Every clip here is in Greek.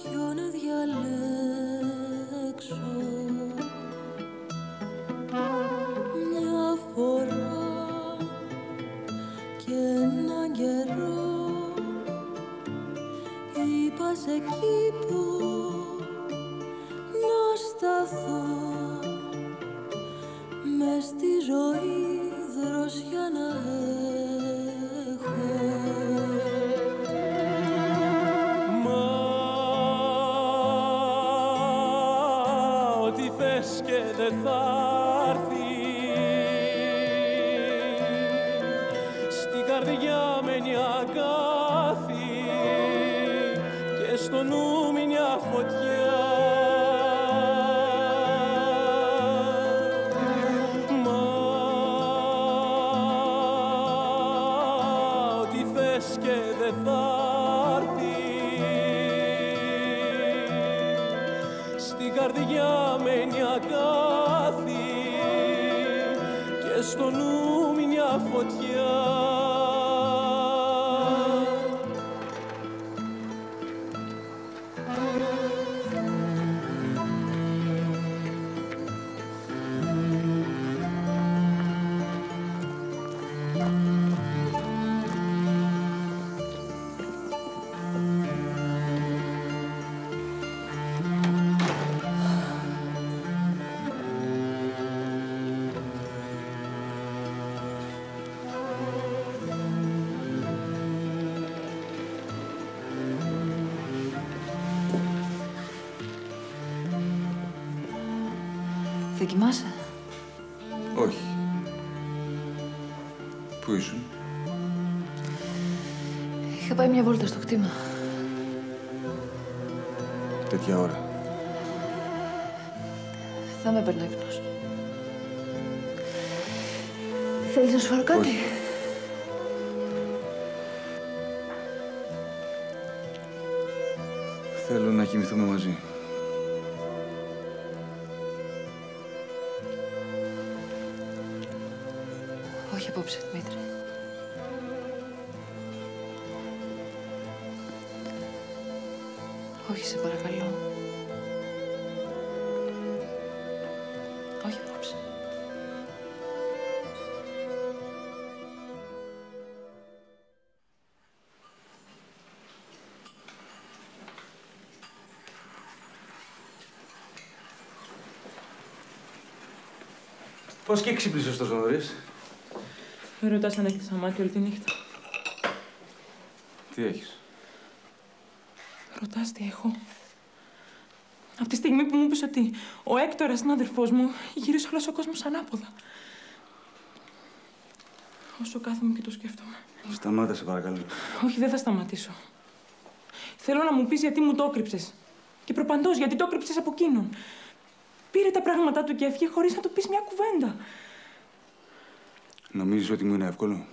ποιο να διαλέξω. Μια φορά και έναν καιρό είπα σε εκεί που να σταθώ, μες στη ζωή δροσιά να έχω. Μα ό,τι θες και δεν θα έρθει, στην καρδιά μένει αγκάθι και στο νου μια φωτιά. Μα ό,τι θες και δεν θα έρθει, στην καρδιά μένει αγκάθι και στο νου μια φωτιά. Δεν κοιμάσαι? Όχι. Πού ήσουν? Είχα πάει μια βόλτα στο κτήμα. Τέτοια ώρα? Θα με έπαιρνε ύπνος. Θέλεις να σου φέρω κάτι? Όχι. Θέλω να κοιμηθούμε μαζί. Όχι απόψε, Δημήτρη. Όχι, σε παρακαλώ. Όχι απόψε. Πώς και ξύπνησες τόσο νωρίς? Με ρωτάς αν έκλεισα μάτια όλη τη νύχτα. Τι έχεις? Ρωτάς τι έχω. Από τη στιγμή που μου είπες ότι ο Έκτορας, συνάδελφός μου, γύρισε όλος ο κόσμος ανάποδα. Όσο κάθομαι και το σκέφτομαι. Σταμάτα, σε παρακαλώ. Όχι, δεν θα σταματήσω. Θέλω να μου πεις γιατί μου το έκρυψες. Και προπαντός, γιατί το έκρυψες από εκείνον. Πήρε τα πράγματά του και έφυγε χωρίς να του πεις μια κουβέντα. Νομίζεις ότι μου είναι εύκολο?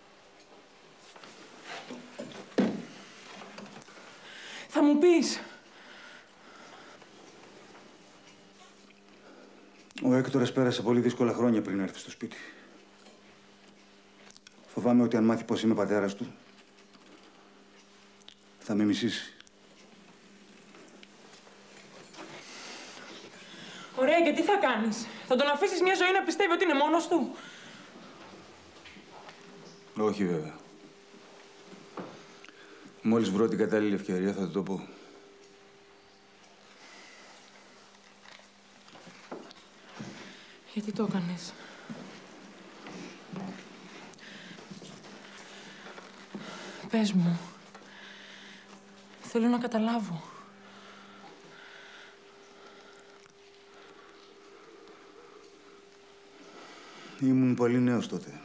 Θα μου πεις. Ο Έκτορας πέρασε πολύ δύσκολα χρόνια πριν έρθει στο σπίτι. Φοβάμαι ότι αν μάθει πως είμαι πατέρας του, θα με μισήσει. Ωραία, και τι θα κάνεις? Θα τον αφήσεις μια ζωή να πιστεύει ότι είναι μόνος του? Όχι, βέβαια. Μόλις βρω την κατάλληλη ευκαιρία, θα του το πω. Γιατί το έκανες? Πες μου. Θέλω να καταλάβω. Ήμουν πολύ νέος τότε.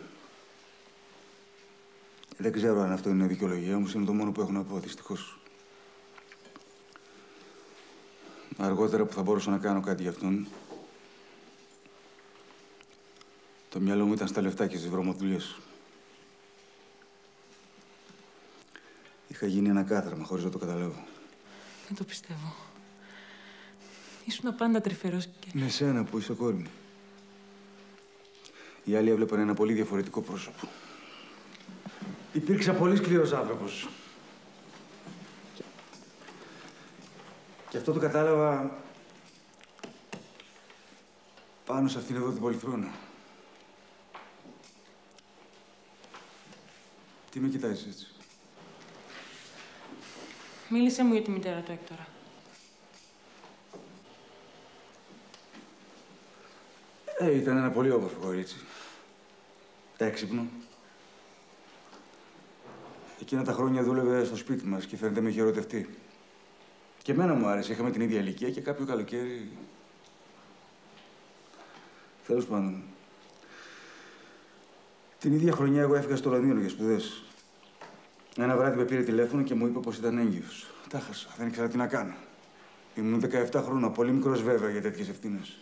Δεν ξέρω αν αυτό είναι δικαιολογία, όμως είναι το μόνο που έχω να πω, δυστυχώς. Αργότερα που θα μπορούσα να κάνω κάτι γι' αυτόν, το μυαλό μου ήταν στα λεφτά και στις βρωμοδουλειές. Είχα γίνει ένα κάθραμα χωρίς να το καταλάβω. Δεν το πιστεύω. Ήσουν πάντα τρυφερός και... Με σένα που είσαι κόρη μου. Οι άλλοι έβλεπαν ένα πολύ διαφορετικό πρόσωπο. Υπήρξα πολύ σκληρός άνθρωπος. Και αυτό το κατάλαβα πάνω σε αυτήν εδώ την πολυθρόνα. Τι με κοιτάζεις έτσι? Μίλησε μου για τη μητέρα του Έκτορα. Ήταν ένα πολύ όμορφο κορίτσι. Έξυπνο. Εκείνα τα χρόνια δούλευε στο σπίτι μας και φαίνεται με είχε ερωτευτεί. Και εμένα μου άρεσε. Είχαμε την ίδια ηλικία και κάποιο καλοκαίρι... Τέλος πάντων. Την ίδια χρονιά εγώ έφυγα στο Λονδίνο για σπουδές. Ένα βράδυ με πήρε τηλέφωνο και μου είπε πως ήταν έγκυος. Τα χάσα. Δεν ήξερα τι να κάνω. Ήμουν 17 χρόνια, πολύ μικρός βέβαια για τέτοιες ευθύνες.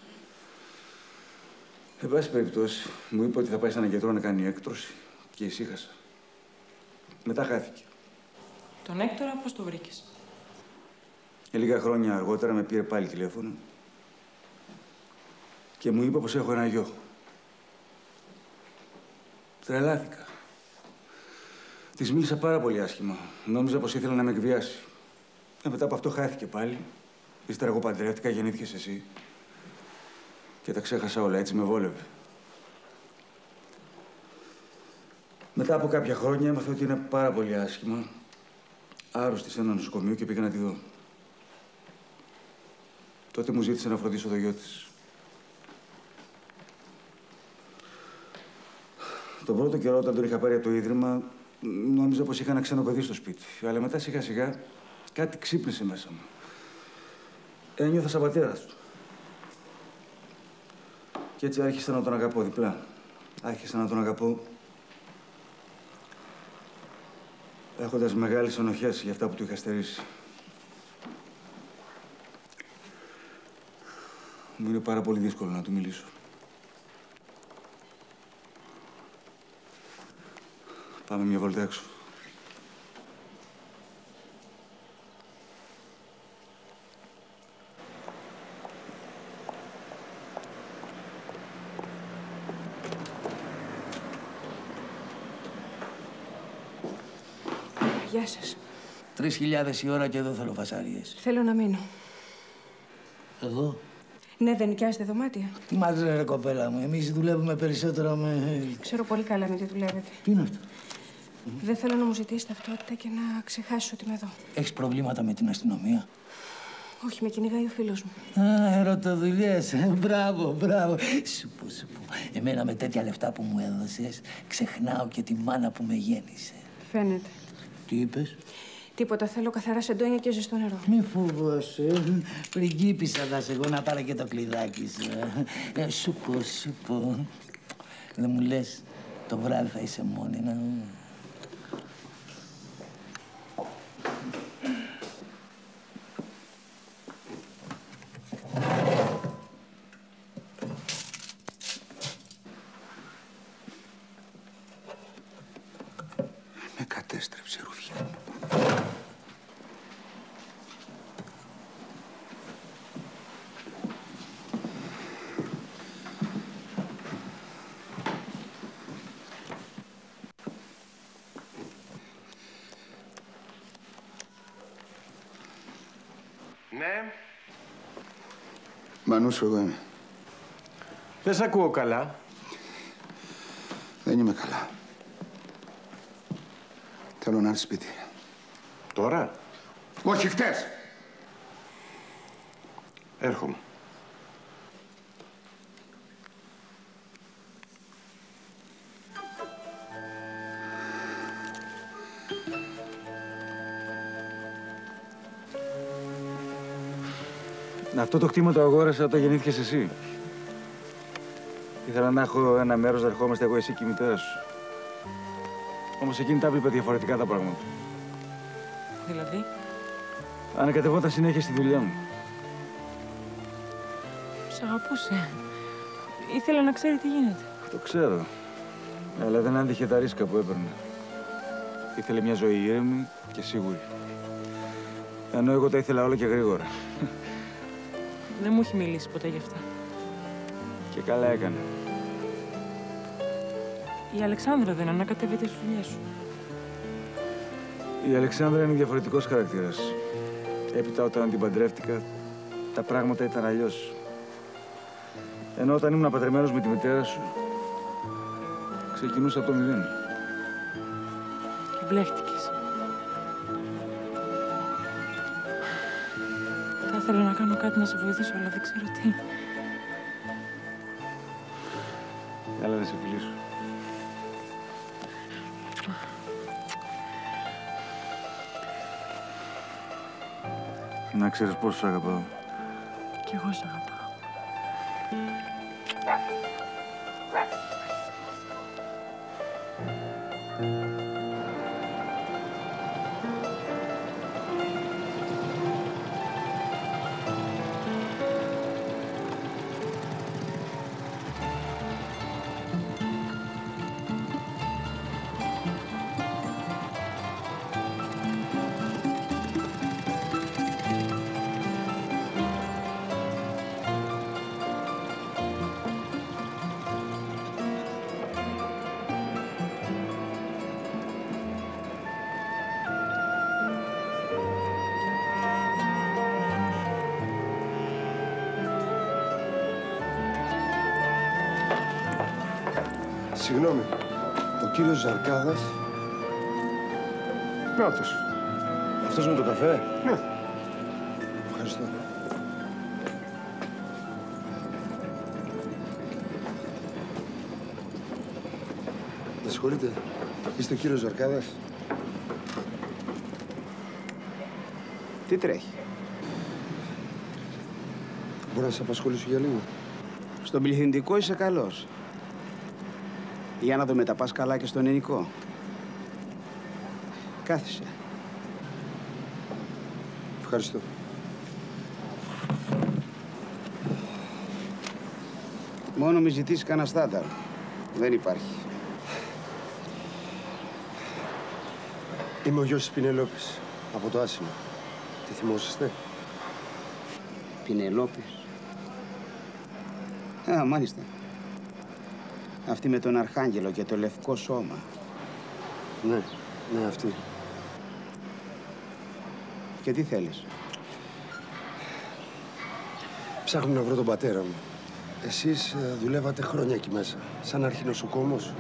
Εν πάση περιπτώσει, μου είπε ότι θα πάει σε έναν γιατρό να κάνει έκτρωση και ησύχασα. Μετά χάθηκε. Τον Έκτορα πώς το βρήκες? Λίγα χρόνια αργότερα με πήρε πάλι τηλέφωνο και μου είπε πως έχω ένα γιο. Τρελάθηκα. Της μίλησα πάρα πολύ άσχημα. Νόμιζα πως ήθελε να με εκβιάσει. Μετά από αυτό χάθηκε πάλι. Ύστερα εγώ παντρεύτηκα, γεννήθηκες εσύ. Και τα ξέχασα όλα, έτσι με βόλευε. Μετά από κάποια χρόνια έμαθα ότι είναι πάρα πολύ άσχημα. Άρρωστη σε ένα νοσοκομείο και πήγα να τη δω. Τότε μου ζήτησε να φροντίσω το γιο της. Τον πρώτο καιρό, όταν τον είχα πάρει από το ίδρυμα, νόμιζα πως είχα ένα ξένο παιδί στο σπίτι. Αλλά μετά σιγά σιγά κάτι ξύπνησε μέσα μου. Ένιωθα σαν πατέρας του. Και έτσι άρχισα να τον αγαπώ διπλά. Άρχισα να τον αγαπώ έχοντας μεγάλες ενοχές για αυτά που του είχα στερήσει. Μου είναι πάρα πολύ δύσκολο να του μιλήσω. Πάμε μια βόλτα έξω. Γεια σας. 3.000 η ώρα και εδώ θέλω φασαρίες. Θέλω να μείνω. Εδώ. Ναι, δεν νοικιάζετε δωμάτια. Τι μας ρε κοπέλα μου, εμείς δουλεύουμε περισσότερο με... Ξέρω πολύ καλά με τι δουλεύετε. Τι είναι αυτό? Δεν θέλω να μου ζητήσετε ταυτότητα και να ξεχάσω ότι είμαι εδώ. Έχεις προβλήματα με την αστυνομία? Όχι, με κυνηγάει ο φίλος μου. Α, ερωτοδουλειές. Μπράβο, μπράβο. Σου πω. Εμένα με τέτοια λεφτά που μου έδωσες, ξεχνάω και τη μάνα που με γέννησε. Φαίνεται. Τι είπες? Τίποτα. Θέλω καθαρά σεντόνια και ζεστό νερό. Μη φοβάσαι. Πριγκίπισσα θα σε εγώ να πάρω και το κλειδάκι σου. Σου πω. Δεν μου λες, το βράδυ θα είσαι μόνη να... Με κατέστρεψε, Ρουφιά μου. Ναι. Μανούσο, εγώ είμαι. Δεν σ' ακούω καλά. Δεν είμαι καλά. Θέλω να έρθει σπίτι. Τώρα? Όχι, χτες. Έρχομαι. Αυτό το κτήμα το αγόρασα όταν γεννήθηκες εσύ. Ήθελα να έχω ένα μέρος να ερχόμαστε εγώ, εσύ και η μητέρα σου. Όμως εκείνη τα βλέπε διαφορετικά τα πράγματα. Δηλαδή? Ανακατευόταν συνέχεια στη δουλειά μου. Σ' αγαπούσε. Ήθελα να ξέρει τι γίνεται. Το ξέρω. Αλλά δεν άντυχε τα ρίσκα που έπαιρνε. Ήθελε μια ζωή ήρεμη και σίγουρη. Ενώ εγώ τα ήθελα όλα και γρήγορα. Δεν μου έχει μιλήσει ποτέ γι' αυτά. Και καλά έκανε. Η Αλεξάνδρα δεν ανακατεύεται στις δουλειές σου. Η Αλεξάνδρα είναι διαφορετικός χαρακτήρας. Έπειτα όταν την παντρεύτηκα, τα πράγματα ήταν αλλιώς. Ενώ όταν ήμουν παντρεμένος με τη μητέρα σου, ξεκινούσα από το μηδέν. Και μπλέχτηκες. Θα ήθελα να κάνω κάτι να σε βοηθήσω, αλλά δεν ξέρω τι. Έλα να σε φιλήσω. Να ξέρεις πόσο σ' αγαπάω. Κι εγώ σ' αγαπάω. Συγγνώμη, ο κύριος Ζαρκάδας... Νάτος. Αυτός με το καφέ. Ναι. Ευχαριστώ. Με συγχωρείτε, είστε ο κύριος Ζαρκάδας? Τι τρέχει? Μπορώ να σας απασχολήσω για λίγο? Στον πληθυντικό είσαι καλός. Για να δούμε, τα πας καλά και στον ελληνικό. Κάθισε. Ευχαριστώ. Μόνο μη ζητήσεις κανένα στάνταρ. Δεν υπάρχει. Είμαι ο γιος της Πινελόπης, από το Άσυνο. Τι θυμόσαστε? Πινελόπης. Α, μάλιστα. Αυτή με τον Αρχάγγελο και το λευκό σώμα. Ναι, ναι, αυτή. Και τι θέλεις? Ψάχνω να βρω τον πατέρα μου. Εσείς δουλεύατε χρόνια εκεί μέσα, σαν αρχινοσοκόμος.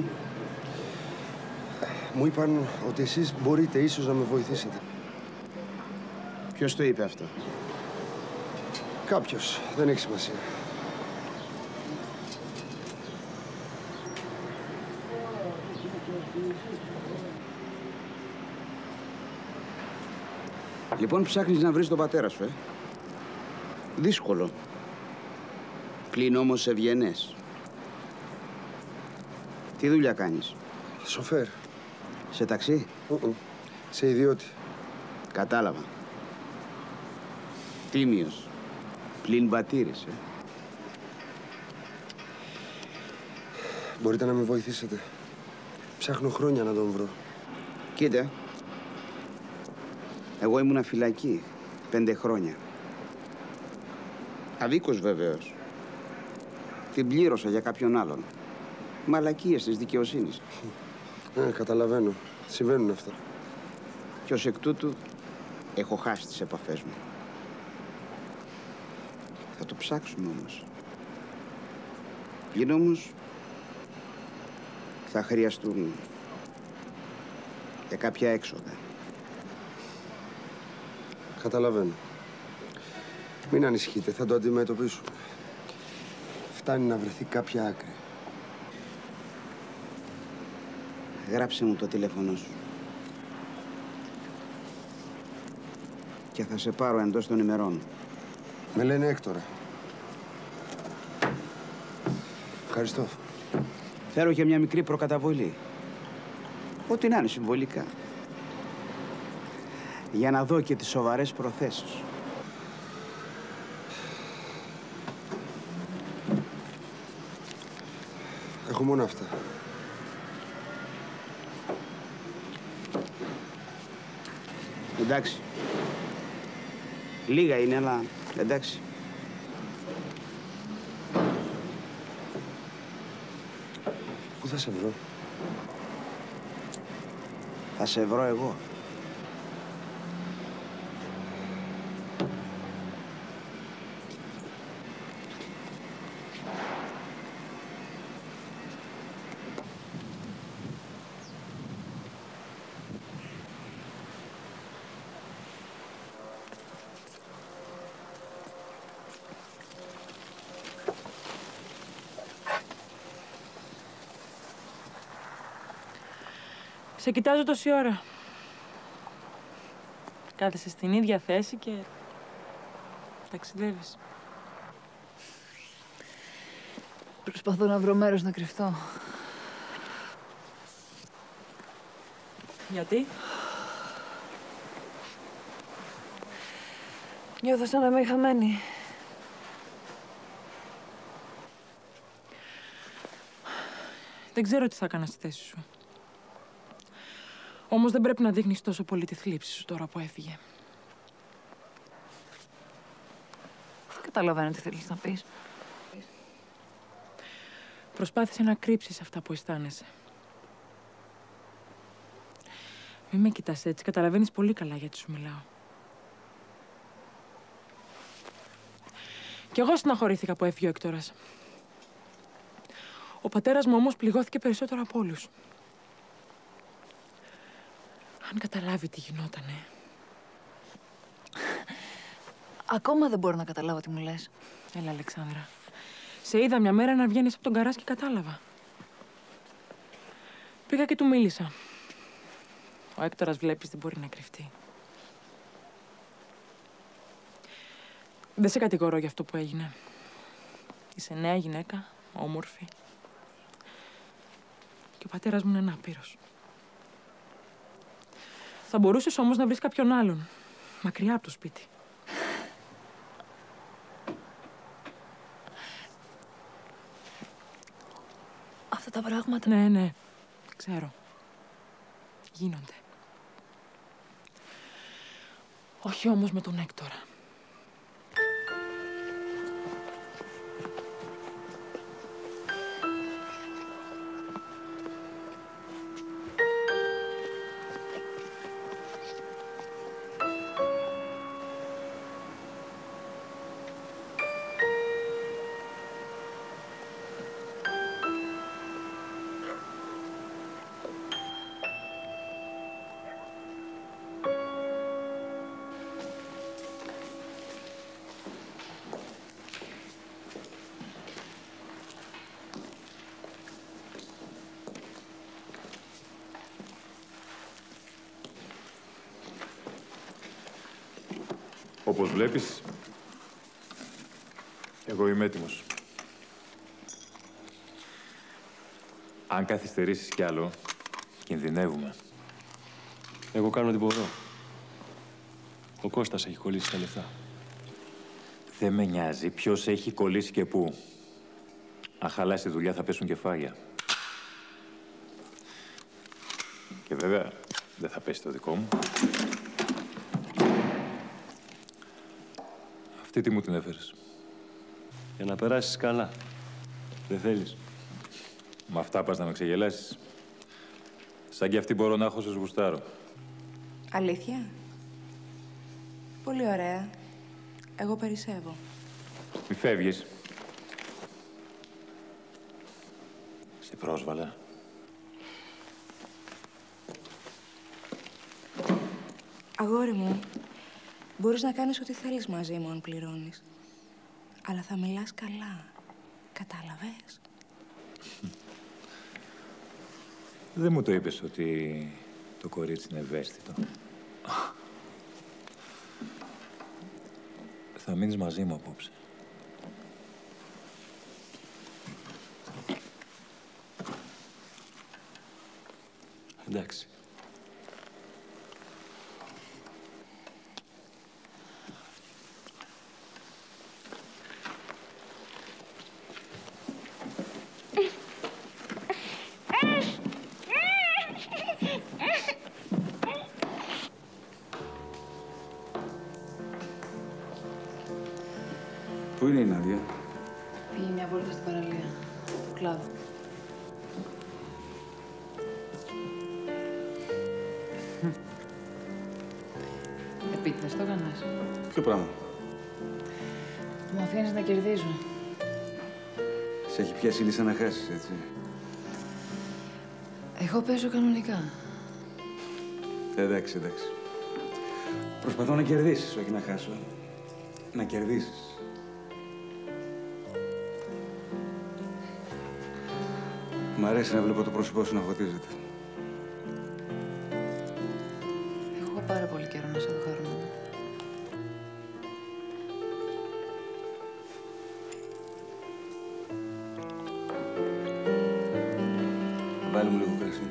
Μου είπαν ότι εσείς μπορείτε ίσως να με βοηθήσετε. Ποιος το είπε αυτό? Κάποιος, δεν έχει σημασία. Λοιπόν, ψάχνεις να βρεις τον πατέρα σου, Δύσκολο. Πλην όμως ευγενές. Τι δουλειά κάνεις? Σοφέρ. Σε ταξί? Σε ιδιώτη. Κατάλαβα. Τίμιος. Πλην μπατήρης, Μπορείτε να με βοηθήσετε? Ψάχνω χρόνια να τον βρω. Κοίτα. Εγώ ήμουνα φυλακή 5 χρόνια. Αδίκως βεβαίως. Την πλήρωσα για κάποιον άλλον. Μαλακίες της δικαιοσύνης. Καταλαβαίνω. Συμβαίνουν αυτά. Κι ως εκ τούτου έχω χάσει τις επαφές μου. Θα το ψάξουμε όμως. Πλην όμως θα χρειαστούν για κάποια έξοδα. Καταλαβαίνω. Μην ανησυχείτε, θα το αντιμετωπίσουμε. Φτάνει να βρεθεί κάποια άκρη. Γράψε μου το τηλέφωνο σου. Και θα σε πάρω εντός των ημερών. Με λένε Έκτορα. Ευχαριστώ. Θέλω και μια μικρή προκαταβολή. Ό,τι να είναι συμβολικά. Για να δω και τις σοβαρές προθέσεις σου. Έχω μόνο αυτά. Εντάξει. Λίγα είναι, αλλά εντάξει. Πού θα σε βρω? Θα σε βρω εγώ. Σε κοιτάζω τόση ώρα. Κάθεσαι στην ίδια θέση και ταξιδεύεις. Προσπαθώ να βρω μέρος να κρυφτώ. Γιατί? Νιώθω σαν να είμαι χαμένη. Δεν ξέρω τι θα έκανα στη θέση σου. Όμως δεν πρέπει να δείχνεις τόσο πολύ τη θλίψη σου τώρα που έφυγε. Δεν καταλαβαίνω τι θέλεις να πεις. Προσπάθησε να κρύψεις αυτά που αισθάνεσαι. Μην με κοιτάς έτσι, καταλαβαίνεις πολύ καλά γιατί σου μιλάω. Κι εγώ στεναχωρήθηκα που έφυγε ο Έκτορας. Ο πατέρας μου όμως πληγώθηκε περισσότερο από όλους. Αν καταλάβει τι γινότανε. Ακόμα δεν μπορώ να καταλάβω τι μου λες. Έλα, Αλεξάνδρα. Σε είδα μια μέρα να βγαίνεις από τον γκαράζ και κατάλαβα. Πήγα και του μίλησα. Ο Έκτορας, βλέπεις, δεν μπορεί να κρυφτεί. Δεν σε κατηγορώ για αυτό που έγινε. Είσαι νέα γυναίκα, όμορφη. Και ο πατέρας μου είναι ανάπηρος. Θα μπορούσες όμως να βρεις κάποιον άλλον, μακριά από το σπίτι. Αυτά τα πράγματα... Ναι, ξέρω. Γίνονται. Όχι όμως με τον Έκτορα. Όπως βλέπεις, εγώ είμαι έτοιμος. Αν καθυστερήσεις κι άλλο, κινδυνεύουμε. Εγώ κάνω ό,τι μπορώ. Ο Κώστας έχει κολλήσει τα λεφτά. Δεν με νοιάζει ποιος έχει κολλήσει και πού. Αν χαλάσει τη δουλειά θα πέσουν κεφάλια. Και βέβαια, δεν θα πέσει το δικό μου. Αυτή τι μου την έφερες? Για να περάσεις καλά. Δεν θέλεις? Με αυτά πας να με ξεγελάσεις? Σαν κι αυτή μπορώ να έχω, σας γουστάρω. Αλήθεια? Πολύ ωραία. Εγώ περισσεύω. Μη φεύγεις. Σε πρόσβαλα. Αγόρι μου, μπορείς να κάνεις ό,τι θέλεις μαζί μου αν πληρώνεις. Αλλά θα μιλάς καλά. Κατάλαβες? Δεν μου το είπες ότι το κορίτσι είναι ευαίσθητο. Θα μείνεις μαζί μου απόψε. Εντάξει. Πού είναι η Νάντια? Πήγε μια βόλτα στην παραλία, του κλάδου. Επίτηδες το έκανες? Ποιο πράγμα? Μου αφήνεις να κερδίζω. Σε έχει πιάσει λύσα να χάσεις, έτσι? Εγώ παίζω κανονικά. Εντάξει. Προσπαθώ να κερδίσεις, όχι να χάσω. Να κερδίσεις. Μ' αρέσει να βλέπω το πρόσωπό σου να φωτίζεται. πάρα πολύ καιρό να σε δω χαρούμενο. Βάλε μου λίγο κρασί.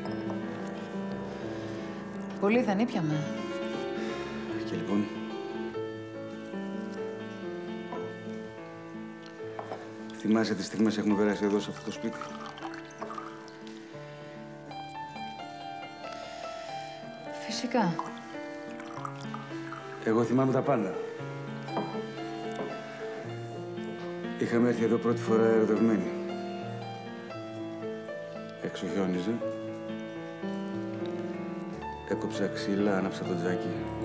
Πολύ δεν ήπιαμε. Και λοιπόν... Θυμάσαι τις στιγμές έχουμε περάσει εδώ σε αυτό το σπίτι. Φυσικά. Εγώ θυμάμαι τα πάντα. Είχαμε έρθει εδώ πρώτη φορά ερωτευμένοι. Έξω χιόνιζε. Έκοψα ξύλα, άναψα το τζάκι.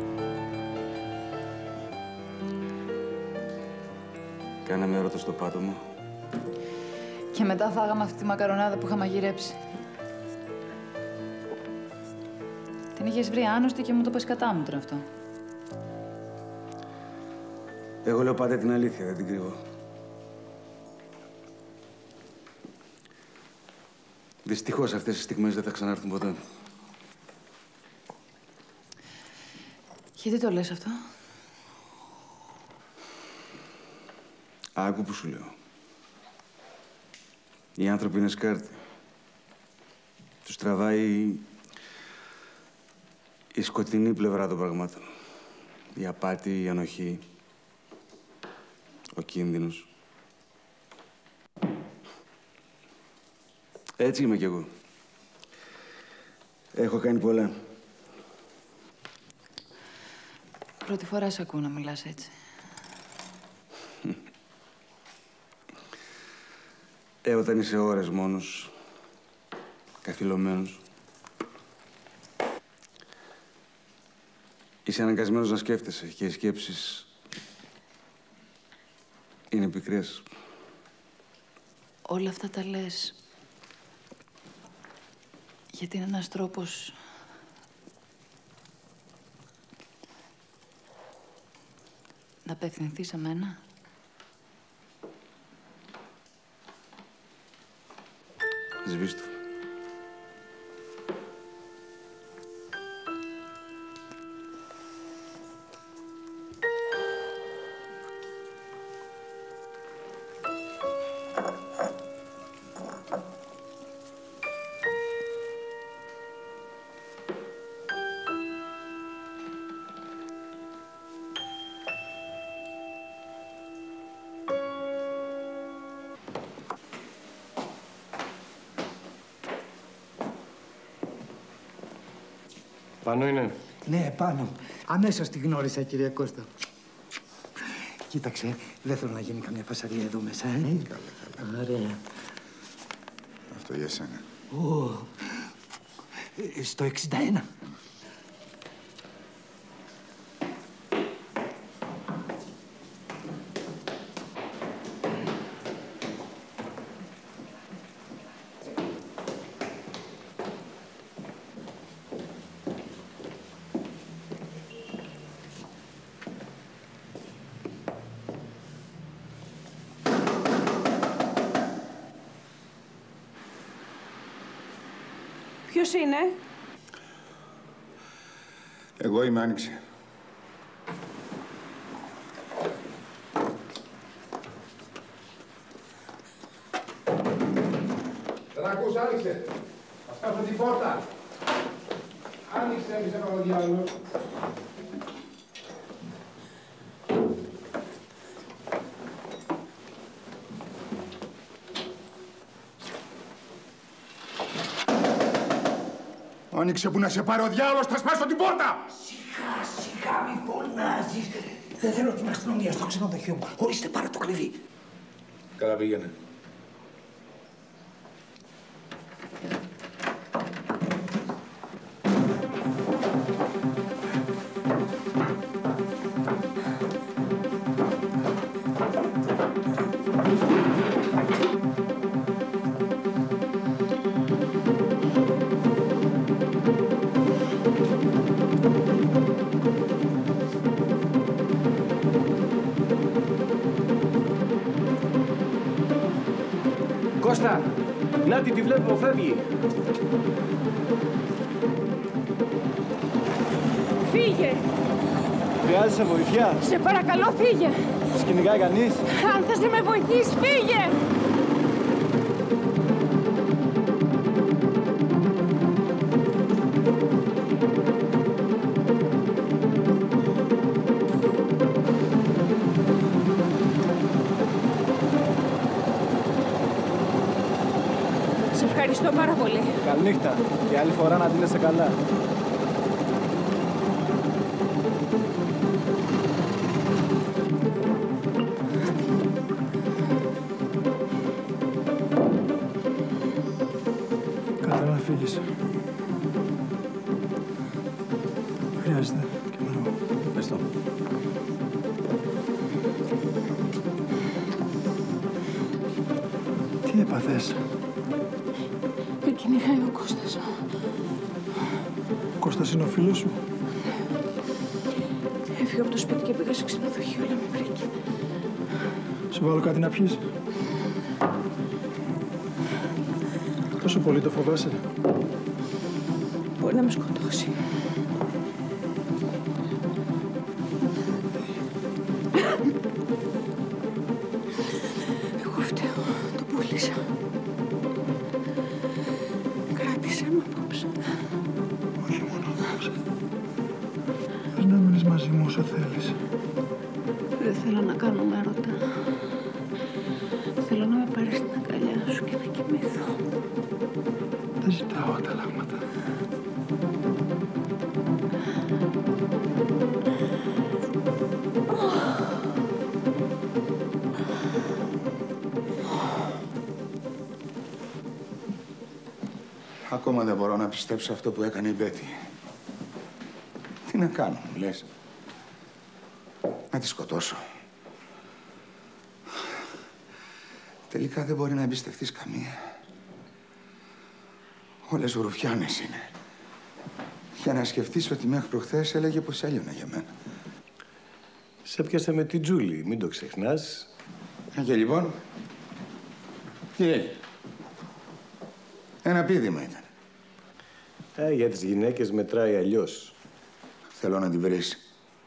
Κάναμε έρωτα στο πάτωμα. Και μετά φάγαμε αυτή τη μακαρονάδα που είχα μαγειρέψει. Την είχες βρει άνοστη και μου το πες κατάμουτρο αυτό. Εγώ λέω πάντα την αλήθεια, δεν την κρύβω. Δυστυχώς αυτές οι στιγμές δεν θα ξανάρθουν ποτέ. Γιατί το λες αυτό? Άκου που σου λέω. Οι άνθρωποι είναι σκάρτη. Τους τραβάει η σκοτεινή πλευρά των πραγμάτων. Η απάτη, η ανοχή, ο κίνδυνος. Έτσι είμαι κι εγώ. Έχω κάνει πολλά. Πρώτη φορά σε ακούω να μιλάς έτσι. Όταν είσαι ώρες μόνος, καθυλωμένος, είσαι αναγκασμένος να σκέφτεσαι και οι σκέψεις είναι πικρές. Όλα αυτά τα λες γιατί είναι ένας τρόπος να απευθυνθείς σε μένα. Σβήστο. Πάνω είναι. Ναι, πάνω. Αμέσως τη γνώρισα, κύριε Κώστα. Κοίταξε, δεν θέλω να γίνει καμιά φασαρία εδώ μέσα, Καλά. Ωραία. Αυτό για σένα. Στο 61. Ποιος είναι? Εγώ είμαι Άνοιξη. Δεν ακούς, άνοιξε. Θα σκάσω την πόρτα. Άνοιξε, μη σε παγωδιάλο. Άνοιξε που να σε πάρει ο διάολος, θα σπάσω την πόρτα! Σιγά, σιγά, μη φωνάζεις. Δεν θέλω την αστυνομία στο ξενοδοχείο μου. Ορίστε, πάρε το κλειδί. Καλά, πήγαινε. Κώστα! Νάτι, τη βλέπω, φεύγει. Φύγε! Χρειάζεσαι βοήθεια? Σε παρακαλώ, φύγε! Σε κυνηγάει κανείς? Αν θες να με βοηθήσεις, φύγε! Σε ευχαριστώ πάρα πολύ. Καληνύχτα. Και άλλη φορά να δίνεσαι καλά. Καλά να φύγεις. Χρειάζεται και εμένα. Πες το. Τι έπαθες? Με κυνηγάει ο Κώστας. Ο Κώστας είναι ο φίλος σου? Έφυγα από το σπίτι και πήγα σε ξενοδοχείο, αλλά με βρήκε. Σου βάλω κάτι να πιείς? Τόσο πολύ το φοβάσαι? Μπορεί να με σκοτώσει. Εγώ φταίω. Το πούλησα. Κράτησε με απόψε. Όχι μόνο απόψε. Θες να μείνεις μαζί μου όσο θέλεις. Δεν θέλω να κάνουμε έρωτα. Θέλω να με πάρεις στην αγκαλιά σου και να κοιμηθώ. Δεν ζητάω ανταλλάγματα. Ακόμα δεν μπορώ να πιστέψω αυτό που έκανε η Μπέτη. Τι να κάνω, μου λες? Να τη σκοτώσω. Τελικά δεν μπορεί να εμπιστευτείς καμία. Όλες ρουφιάνες είναι. Για να σκεφτείς ότι μέχρι προχθές έλεγε πως έλειωνε για μένα. Σε έπιασε με την Τζούλη, μην το ξεχνάς. Και λοιπόν, τι έγινε? Ένα πείδημα ήταν. Για τις γυναίκες μετράει αλλιώς. Θέλω να την βρεις.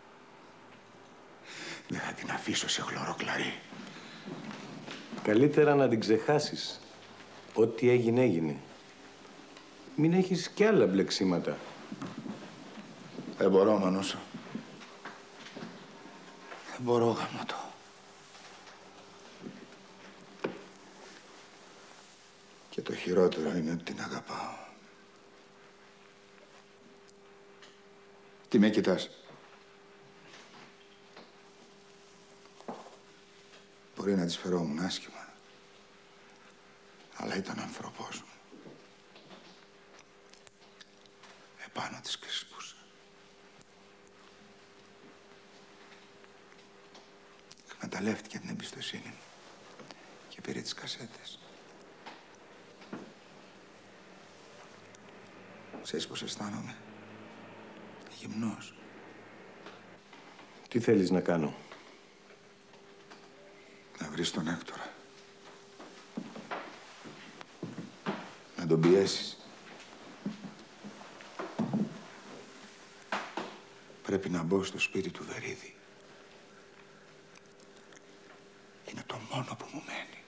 Δεν θα την αφήσω σε χλωρό κλαρί. Καλύτερα να την ξεχάσεις. Ό,τι έγινε, έγινε. Μην έχεις κι άλλα μπλεξίματα. Δεν μπορώ, Μανούσο. Δεν μπορώ, γαμώτο. Και το χειρότερο είναι ότι την αγαπάω. Τι με κοιτάς? Μπορεί να της φερόμουν άσχημα, αλλά ήταν άνθρωπός μου. Επάνω της κρυσπούσα. Εκμεταλλεύτηκε την εμπιστοσύνη μου και πήρε τις κασέτες. Ξέρεις πώς αισθάνομαι? Γυμνός. Τι θέλεις να κάνω? Να βρεις τον Έκτορα. Να τον πιέσεις. Πρέπει να μπω στο σπίτι του Βερίδη. Είναι το μόνο που μου μένει.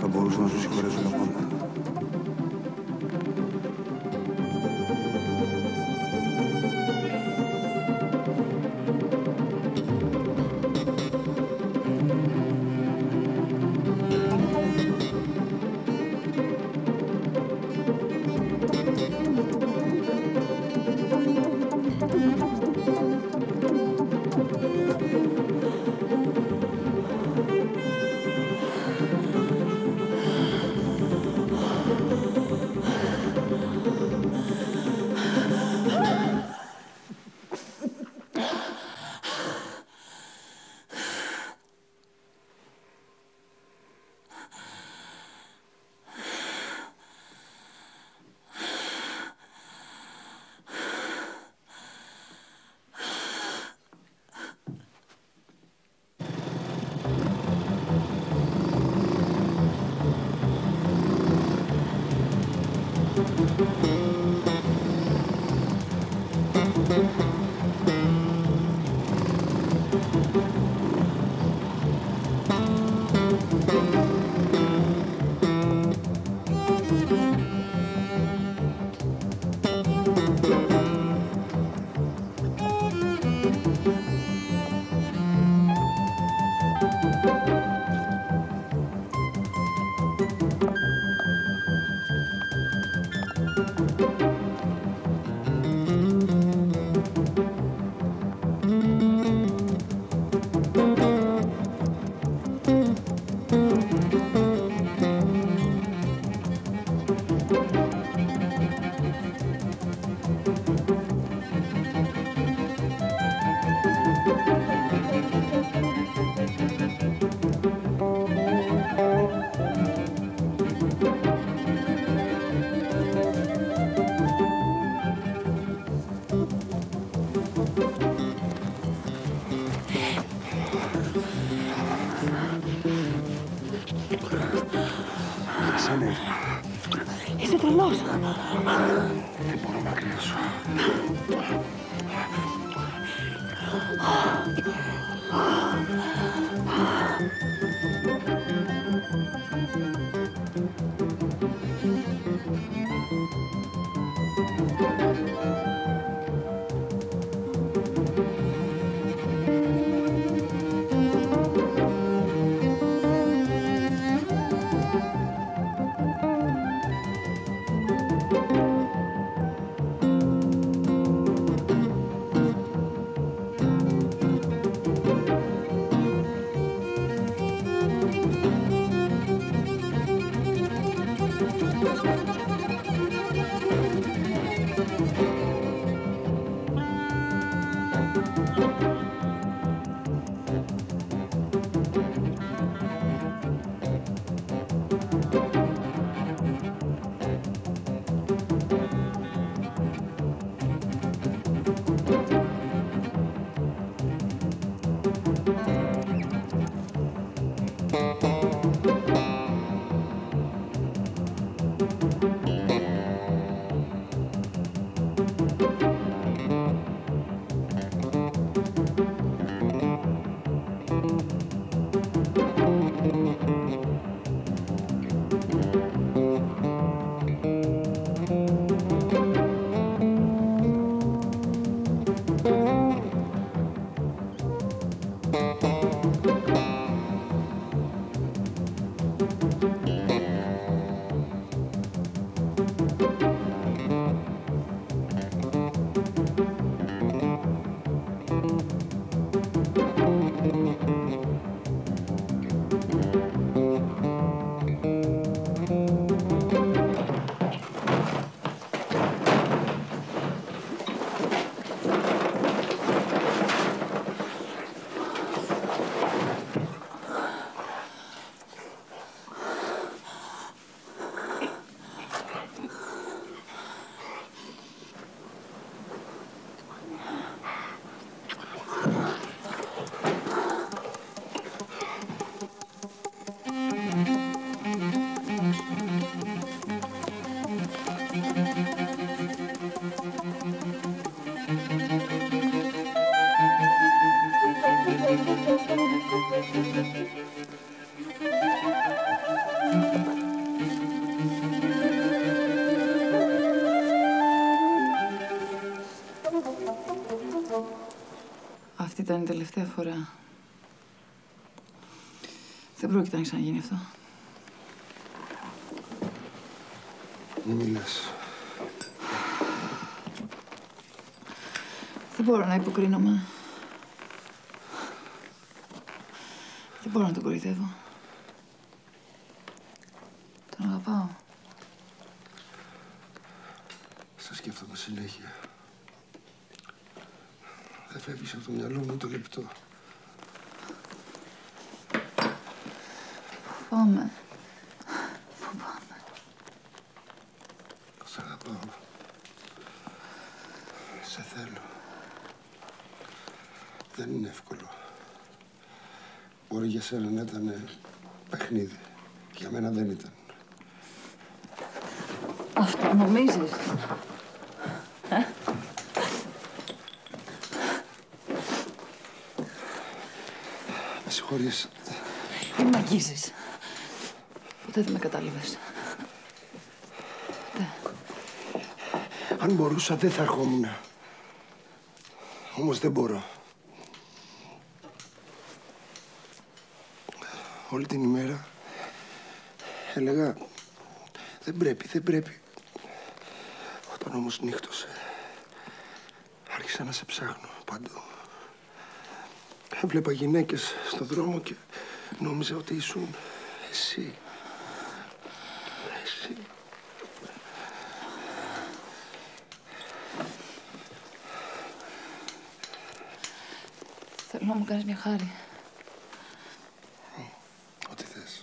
μπορούσα να σου συγχωρέσω λαχόντα. Είσαι τρελός. Δεν μπορώ να κρύψω. ήταν η τελευταία φορά. Δεν πρόκειται να ξαναγίνει αυτό. Μη μιλάς. Δεν μπορώ να υποκρίνομαι. Δεν μπορώ να τον κοροϊδεύω. Τον αγαπάω. Σε σκέφτομαι συνέχεια. Δεν φεύγεις από το μυαλό μου το λεπτό. Φοβάμαι. Σ' αγαπάω. Σε θέλω. Δεν είναι εύκολο. Μπορεί για σένα να ήταν παιχνίδι. Για μένα δεν ήταν. Αυτό νομίζεις. Με συγχωρείς. Μην μ' αγγίζεις. Ποτέ δεν με κατάλαβες. Ποτέ. Αν μπορούσα, δεν θα ερχόμουν. Όμως δεν μπορώ. Όλη την ημέρα έλεγα δεν πρέπει, δεν πρέπει. Όταν όμως νύχτωσε, άρχισα να σε ψάχνω παντού. Έβλεπα γυναίκες στο δρόμο και νόμιζα ότι ήσουν εσύ. Εσύ. Θέλω να μου κάνεις μια χάρη. Ό,τι θες.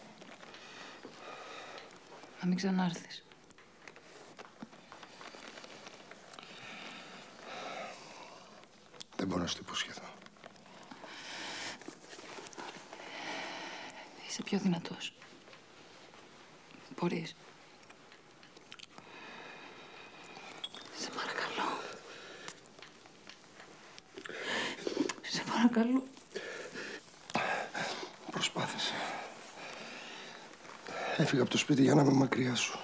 Να μην ξανάρθεις. Δεν μπορώ να σου το υποσχεθώ. Είσαι πιο δυνατός. Μπορείς. Σε παρακαλώ. Σε παρακαλώ. Προσπάθησα. Έφυγα από το σπίτι για να είμαι μακριά σου.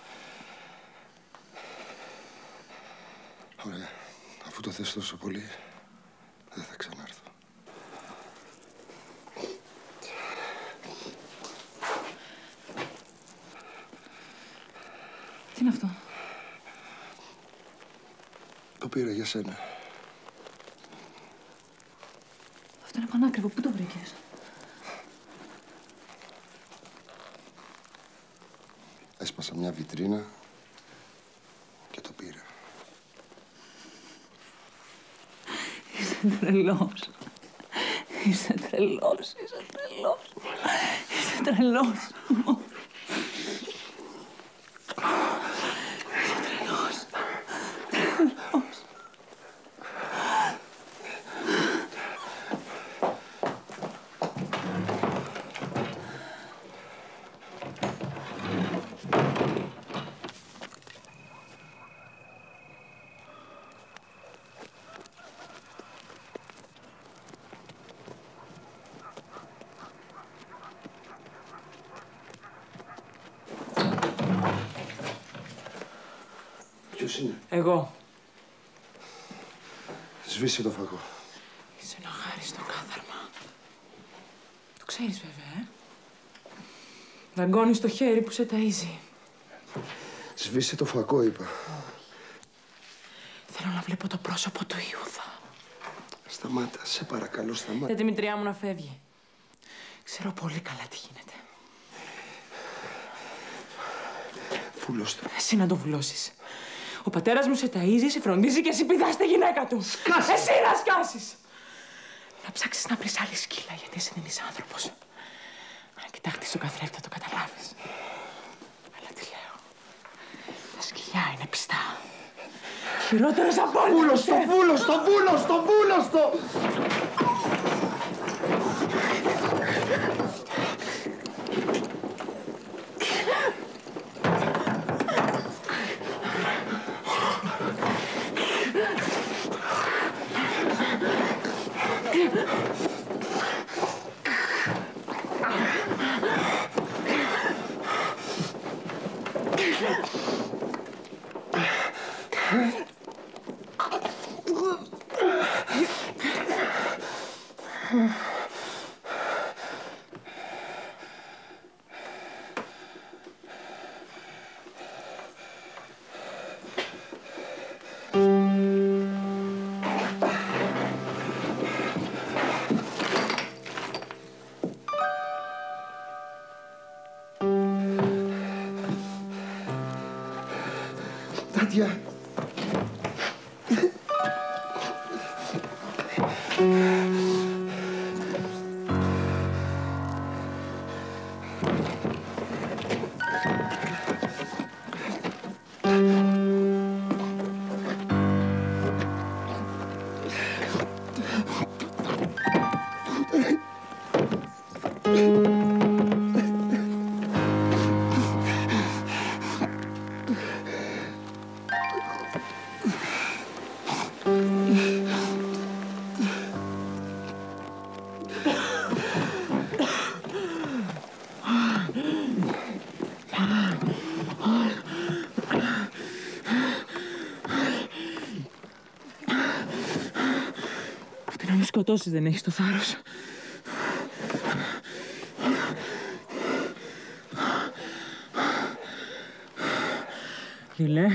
Ωραία. Αφού το θες τόσο πολύ, δεν θα ξανάρθω. Τι είναι αυτό? Το πήρα για σένα. Αυτό είναι πανάκριβο. Πού το βρήκες? Έσπασα μια βιτρίνα και το πήρα. Είσαι τρελός. Είσαι τρελός. Είσαι τρελός. Είσαι τρελός. Ποιος είναι? Εγώ. Σβήσε το φακό. Είσαι ένα χάριστο κάθαρμα. Το ξέρεις βέβαια, Δαγκώνεις το χέρι που σε ταΐζει. Σβήσε το φακό, είπα. Θέλω να βλέπω το πρόσωπο του Ιούδα. Σταμάτα, σε παρακαλώ, σταμάτα. Δεν τη μητριά μου να φεύγει. Ξέρω πολύ καλά τι γίνεται. Βούλος το. Εσύ να το βουλώσεις. Ο πατέρας μου σε ταΐζει, σε φροντίζει και εσύ πηδάς τη γυναίκα του. Σκάσε! Εσύ να σκάσεις! Να ψάξεις να βρεις άλλη σκύλα, γιατί εσύ δεν είσαι άνθρωπος. Αν κοιτάχτεις τον καθρέφτη, το καταλάβεις. Αλλά τι λέω. Τα σκυλιά είναι πιστά. Χειρότερος από όλα. Βούλωστο, βούλωστο, βούλωστο, βούλωστο! Νάντια. Ούτε να με σκοτώσεις δεν έχεις το θάρρος. Λιλέ.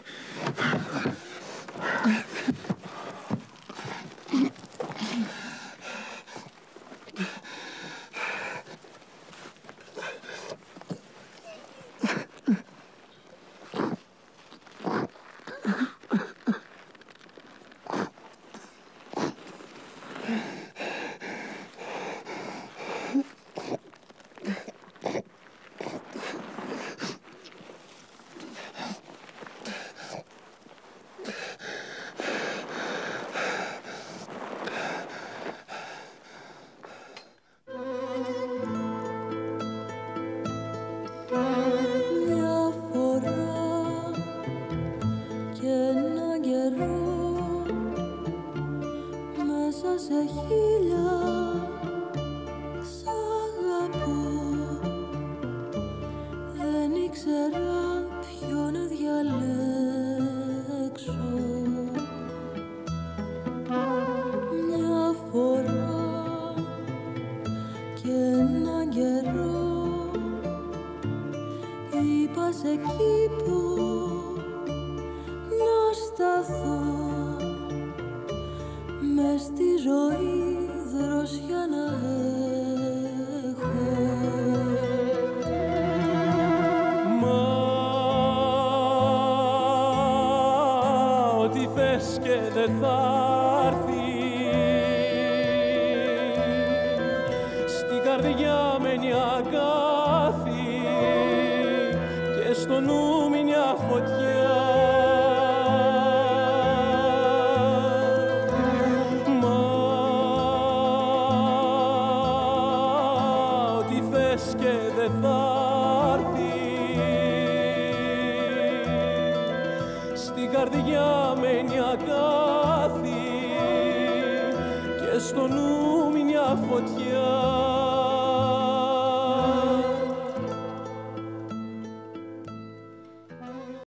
Μια φορά και ένα καιρό μέσα σε χίλια σ' αγαπώ. Δεν ήξερα ποιο να διαλέξω. Μια φορά και ένα καιρό είπα σε κήπο να σταθώ, μες στη ζωή δροσιά να έχω. Μα ό,τι θες και δεν θα έρθει στην καρδιά μένει αγκάθι και στο νου μια φωτιά. Μα ό,τι θες και δεν θα έρθει στην καρδιά μένει αγκάθι και στο νου μια φωτιά.